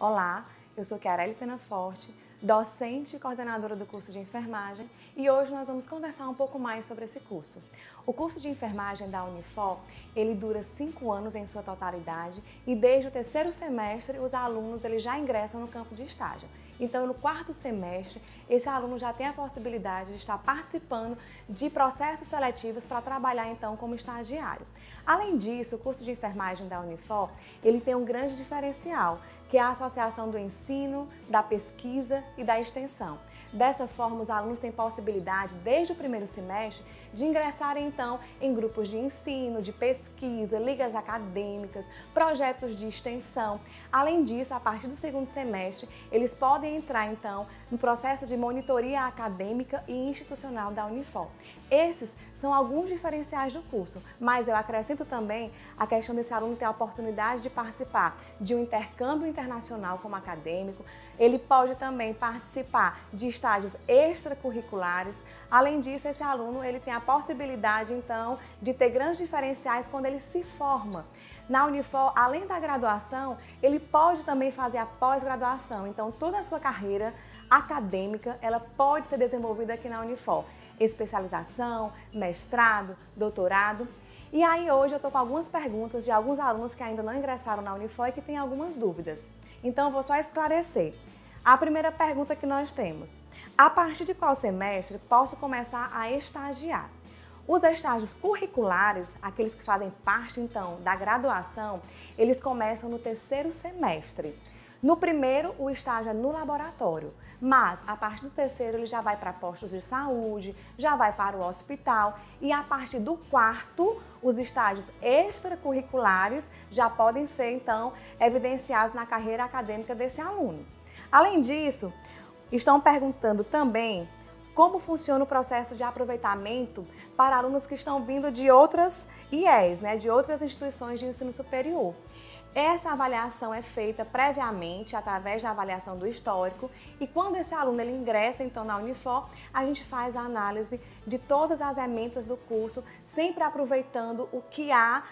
Olá, eu sou Chiarelli Penaforte, docente e coordenadora do curso de enfermagem, e hoje nós vamos conversar um pouco mais sobre esse curso. O curso de enfermagem da Unifor, ele dura 5 anos em sua totalidade e desde o terceiro semestre os alunos já ingressam no campo de estágio. Então, no quarto semestre, esse aluno já tem a possibilidade de estar participando de processos seletivos para trabalhar então como estagiário. Além disso, o curso de enfermagem da Unifor, ele tem um grande diferencial, que é a associação do ensino, da pesquisa e da extensão. Dessa forma, os alunos têm possibilidade, desde o primeiro semestre, de ingressarem então em grupos de ensino, de pesquisa, ligas acadêmicas, projetos de extensão. Além disso, a partir do segundo semestre, eles podem entrar então no processo de monitoria acadêmica e institucional da Unifor. Esses são alguns diferenciais do curso, mas eu acrescento também a questão desse aluno ter a oportunidade de participar de um intercâmbio internacional como acadêmico. Ele pode também participar de estágios extracurriculares. Além disso, esse aluno ele tem a possibilidade, então, de ter grandes diferenciais quando ele se forma. Na Unifor, além da graduação, ele pode também fazer a pós-graduação. Então, toda a sua carreira acadêmica, ela pode ser desenvolvida aqui na Unifor. Especialização, mestrado, doutorado. E aí hoje eu estou com algumas perguntas de alguns alunos que ainda não ingressaram na Unifor e que têm algumas dúvidas. Então eu vou só esclarecer. A primeira pergunta que nós temos: a partir de qual semestre posso começar a estagiar? Os estágios curriculares, aqueles que fazem parte então da graduação, eles começam no terceiro semestre. No primeiro, o estágio é no laboratório, mas a partir do terceiro ele já vai para postos de saúde, já vai para o hospital e a partir do quarto, os estágios extracurriculares já podem ser então evidenciados na carreira acadêmica desse aluno. Além disso, estão perguntando também como funciona o processo de aproveitamento para alunos que estão vindo de outras IES, de outras instituições de ensino superior. Essa avaliação é feita previamente através da avaliação do histórico e quando esse aluno ele ingressa então na Unifor, a gente faz a análise de todas as ementas do curso, sempre aproveitando o que há,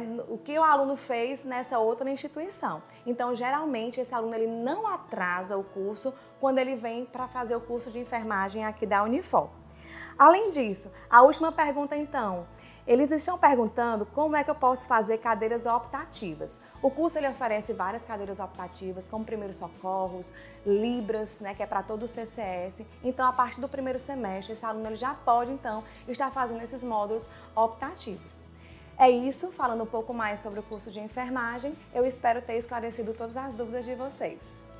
o que o aluno fez nessa outra instituição. Então, geralmente, esse aluno ele não atrasa o curso quando ele vem para fazer o curso de enfermagem aqui da Unifor. Além disso, a última pergunta então, eles estão perguntando como é que eu posso fazer cadeiras optativas. O curso ele oferece várias cadeiras optativas, como primeiros socorros, Libras, que é para todo o CCS. Então, a partir do primeiro semestre, esse aluno ele já pode, então, estar fazendo esses módulos optativos. É isso, falando um pouco mais sobre o curso de enfermagem, eu espero ter esclarecido todas as dúvidas de vocês.